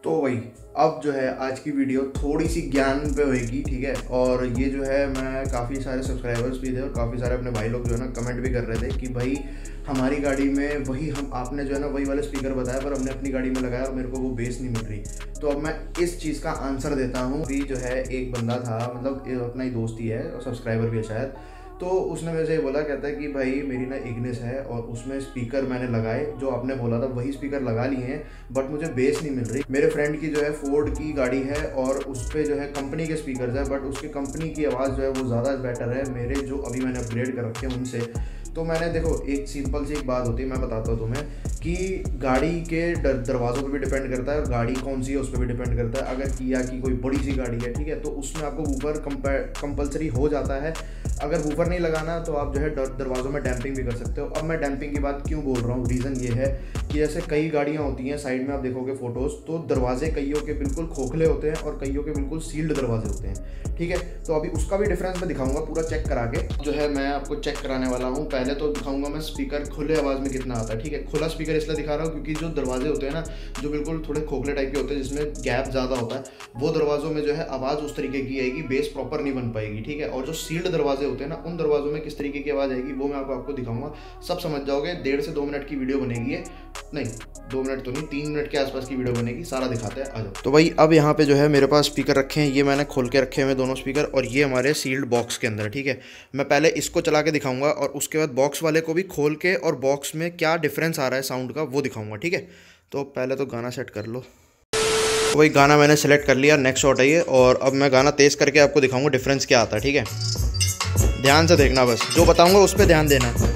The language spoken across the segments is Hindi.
तो वही अब जो है आज की वीडियो थोड़ी सी ज्ञान पे होएगी, ठीक है। और ये जो है मैं काफ़ी सारे सब्सक्राइबर्स भी थे और काफ़ी सारे अपने भाई लोग जो है ना कमेंट भी कर रहे थे कि भाई हमारी गाड़ी में वही हम आपने जो है ना वही वाले स्पीकर बताया पर हमने अपनी गाड़ी में लगाया और मेरे को वो बेस नहीं मिल रही। तो अब मैं इस चीज़ का आंसर देता हूँ। अभी जो है एक बंदा था, मतलब अपना ही दोस्त ही है और सब्सक्राइबर भी है शायद, तो उसने मेरे से बोला, कहता है कि भाई मेरी ना इग्निस है और उसमें स्पीकर मैंने लगाए जो आपने बोला था वही स्पीकर लगा लिए हैं बट मुझे बेस नहीं मिल रही। मेरे फ्रेंड की जो है फोर्ड की गाड़ी है और उस पर जो है कंपनी के स्पीकर्स है बट उसकी कंपनी की आवाज़ जो है वो ज़्यादा बेटर है मेरे जो अभी मैंने अपग्रेड कर रखे हैं उनसे। तो मैंने देखो एक सिंपल सी एक बात होती है, मैं बताता हूँ तुम्हें कि गाड़ी के दरवाज़ों पे भी डिपेंड करता है और गाड़ी कौन सी है उस पर भी डिपेंड करता है। अगर किया की कोई बड़ी सी गाड़ी है, ठीक है, तो उसमें आपको वूफर कंपलसरी हो जाता है। अगर वूफर नहीं लगाना तो आप जो है दरवाज़ों में डैम्पिंग भी कर सकते हो। अब मैं डैम्पिंग की बात क्यों बोल रहा हूँ, रीज़न ये है कि जैसे कई गाड़ियाँ होती हैं साइड में आप देखोगे फ़ोटोज़, तो दरवाजे कईयों के बिल्कुल खोखले होते हैं और कईयों के बिल्कुल सील्ड दरवाजे होते हैं, ठीक है। तो अभी उसका भी डिफरेंस मैं दिखाऊंगा पूरा चेक करा के, जो है मैं आपको चेक कराने वाला हूँ। पहले तो दिखाऊंगा मैं स्पीकर खुले आवाज़ में कितना आता है, ठीक है। खुला स्पीकर इसलिए दिखा रहा हूँ क्योंकि जो दरवाजे होते हैं ना जो बिल्कुल थोड़े खोखले टाइप के होते हैं जिसमें गैप ज़्यादा होता है, वो दरवाज़ों में जो है आवाज़ उस तरीके की आएगी, बेस प्रॉपर नहीं बन पाएगी, ठीक है। और जो सील्ड दरवाजे होते हैं ना उन दरवाज़ों में किस तरीके की आवाज़ आएगी वो मैं आपको दिखाऊंगा, सब समझ जाओगे। 1.5 से 2 मिनट की वीडियो बनेगी है, नहीं 2 मिनट तो नहीं 3 मिनट के आसपास की वीडियो बनेगी, सारा दिखाते हैं, आ जाओ। तो भाई अब यहाँ पे जो है मेरे पास स्पीकर रखे हैं, ये मैंने खोल के रखे हुए दोनों स्पीकर और ये हमारे सील्ड बॉक्स के अंदर, ठीक है। मैं पहले इसको चला के दिखाऊंगा और उसके बाद बॉक्स वाले को भी खोल के और बॉक्स में क्या डिफरेंस आ रहा है साउंड का वो दिखाऊंगा, ठीक है। तो पहले तो गाना सेट कर लो। तो वही गाना मैंने सेलेक्ट कर लिया, नेक्स्ट शॉट है ये, और अब मैं गाना तेज़ करके आपको दिखाऊंगा डिफरेंस क्या आता है, ठीक है। ध्यान से देखना, बस जो बताऊंगा उस पर ध्यान देना है।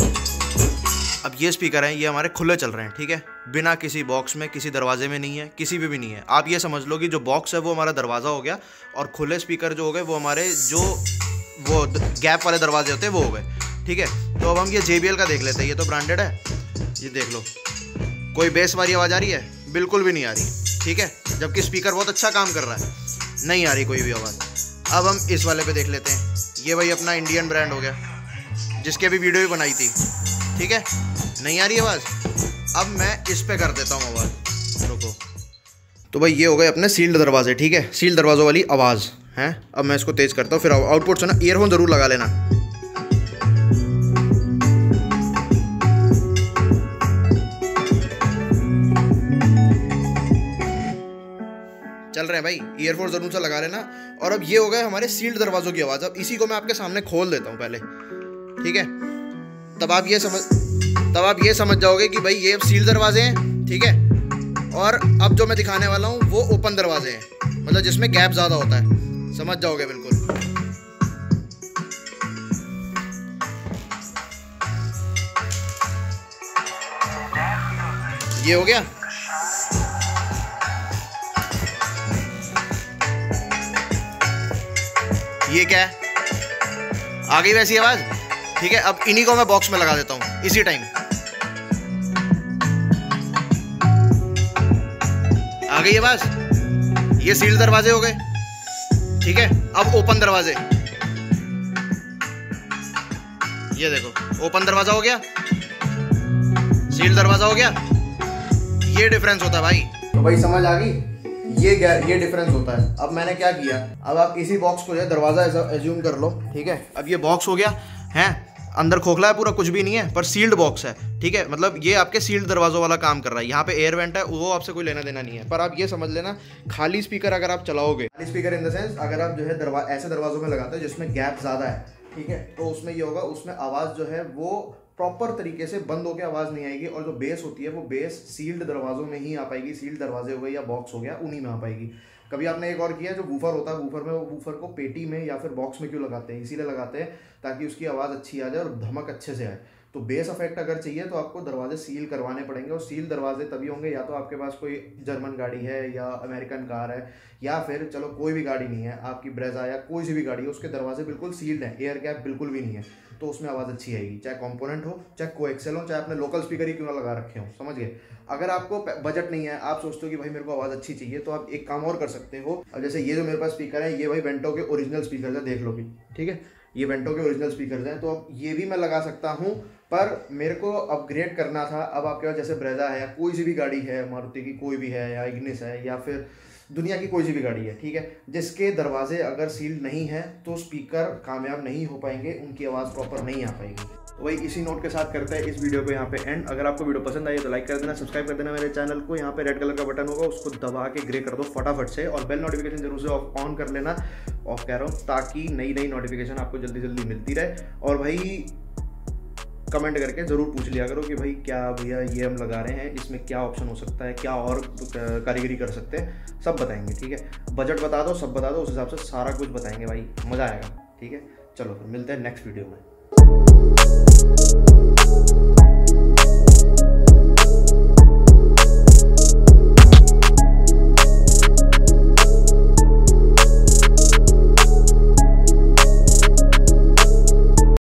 अब ये स्पीकर हैं, ये हमारे खुले चल रहे हैं, ठीक है, बिना किसी बॉक्स में, किसी दरवाजे में नहीं है, किसी भी नहीं है। आप ये समझ लो कि जो बॉक्स है वो हमारा दरवाज़ा हो गया और खुले स्पीकर जो हो गए वो हमारे जो वो गैप वाले दरवाजे होते हैं वो हो गए, ठीक है। तो अब हम ये JBL का देख लेते हैं, ये तो ब्रांडेड है, ये देख लो। कोई बेस वाली आवाज़ आ रही है? बिल्कुल भी नहीं आ रही, ठीक है, जबकि स्पीकर बहुत अच्छा काम कर रहा है, नहीं आ रही कोई भी आवाज़। अब हम इस वाले पे देख लेते हैं, ये भाई अपना इंडियन ब्रांड हो गया जिसकी अभी वीडियो भी बनाई थी, ठीक है, नहीं आ रही आवाज़। अब मैं इस पे कर देता हूँ आवाज़, रुको। तो भाई ये हो गए अपने सील्ड दरवाजे, ठीक है, सील्ड दरवाज़ों वाली आवाज़ है। अब मैं इसको तेज़ करता हूँ, फिर आउटपुट से ना ईयरफोन ज़रूर लगा लेना। चल रहे हैं भाई, ईयरफोन जरूर से लगा लेना। और अब ये हो गए हमारे सील्ड दरवाज़ों की आवाज़। अब इसी को मैं आपके सामने खोल देता हूँ पहले, ठीक है, तब आप ये समझ जाओगे कि भाई ये सील दरवाजे हैं, ठीक है। और अब जो मैं दिखाने वाला हूँ वो ओपन दरवाजे हैं, मतलब जिसमें गैप ज़्यादा होता है, समझ जाओगे बिल्कुल। ये हो गया। ये क्या है, आ गई वैसी आवाज़, ठीक है। अब इन्हीं को मैं बॉक्स में लगा देता हूँ इसी टाइम, आ गई आवाज़। ये सील दरवाजे हो गए, ठीक है। अब ओपन दरवाजे, ये देखो ओपन दरवाजा हो गया, सील दरवाजा हो गया, ये डिफरेंस होता है भाई। तो भाई समझ आ गई, ये डिफरेंस होता है। अब मैंने क्या किया, अब आप इसी बॉक्स को जो है दरवाज़ा ऐसा एज्यूम कर लो, ठीक है। अब ये बॉक्स हो गया है, अंदर खोखला है पूरा, कुछ भी नहीं है, पर सील्ड बॉक्स है, ठीक है, मतलब ये आपके सील्ड दरवाज़ों वाला काम कर रहा है। यहाँ पे एयर वेंट है, वो आपसे कोई लेना देना नहीं है। पर आप ये समझ लेना, खाली स्पीकर अगर आप चलाओगे, खाली स्पीकर इन द सेंस अगर आप जो है ऐसे दरवाज़ों में लगाते हो जिसमें गैप ज़्यादा है, ठीक है, तो उसमें ये होगा, उसमें आवाज़ जो है वो प्रॉपर तरीके से बंद होकर आवाज़ नहीं आएगी और जो बेस होती है वो बेस सील्ड दरवाज़ों में ही आ पाएगी, सील्ड दरवाजे हो गए या बॉक्स हो गया उन्हीं में आ पाएगी। कभी आपने एक और किया, जो वूफर होता है, वूफर में वो वूफर को पेटी में या फिर बॉक्स में क्यों लगाते हैं, इसीलिए लगाते हैं ताकि उसकी आवाज़ अच्छी आ जाए और धमक अच्छे से आए। तो बेस इफेक्ट अगर चाहिए तो आपको दरवाजे सील करवाने पड़ेंगे और सील दरवाजे तभी होंगे या तो आपके पास कोई जर्मन गाड़ी है या अमेरिकन कार है या फिर चलो कोई भी गाड़ी नहीं है आपकी, ब्रेजा या कोई सी भी गाड़ी है, उसके दरवाजे बिल्कुल सील्ड हैं, एयर गैप बिल्कुल भी नहीं है, तो उसमें आवाज़ अच्छी आएगी, चाहे कंपोनेंट हो, चाहे कोएक्सेल हो, चाहे अपने लोकल स्पीकर ही क्यों ना लगा रखे हो, समझ गए। अगर आपको बजट नहीं है, आप सोचते हो कि भाई मेरे को आवाज़ अच्छी चाहिए, तो आप एक काम और कर सकते हो। अब जैसे ये जो मेरे पास स्पीकर है, ये भाई वेंटो के ओरिजिनल स्पीकर है, देख लो भी, ठीक है, ये वेंटो के ओरिजिनल स्पीकर हैं, तो अब ये भी मैं लगा सकता हूँ, पर मेरे को अपग्रेड करना था। अब आपके पास जैसे ब्रेजा है या कोई सी भी गाड़ी है, मारुति की कोई भी है या इग्निस है या फिर दुनिया की कोई सी भी गाड़ी है, ठीक है, जिसके दरवाजे अगर सील्ड नहीं है तो स्पीकर कामयाब नहीं हो पाएंगे, उनकी आवाज़ प्रॉपर नहीं आ पाएगी। तो वही इसी नोट के साथ करते हैं इस वीडियो को यहाँ पे एंड। अगर आपको वीडियो पसंद आई तो लाइक कर देना, सब्सक्राइब कर देना मेरे चैनल को। यहाँ पे रेड कलर का बटन होगा, उसको दबा के ग्रे कर दो फटाफट से, और बेल नोटिफिकेशन जरूर से ऑन कर लेना, ऑफ कह रहा हूँ, ताकि नई नई नोटिफिकेशन आपको जल्दी जल्दी मिलती रहे। और भाई कमेंट करके ज़रूर पूछ लिया करो कि भाई क्या भैया ये हम लगा रहे हैं, इसमें क्या ऑप्शन हो सकता है, क्या और कारीगरी कर सकते हैं, सब बताएंगे, ठीक है। बजट बता दो, सब बता दो, उस हिसाब से सारा कुछ बताएंगे भाई, मज़ा आएगा, ठीक है। चलो फिर मिलते हैं नेक्स्ट वीडियो में।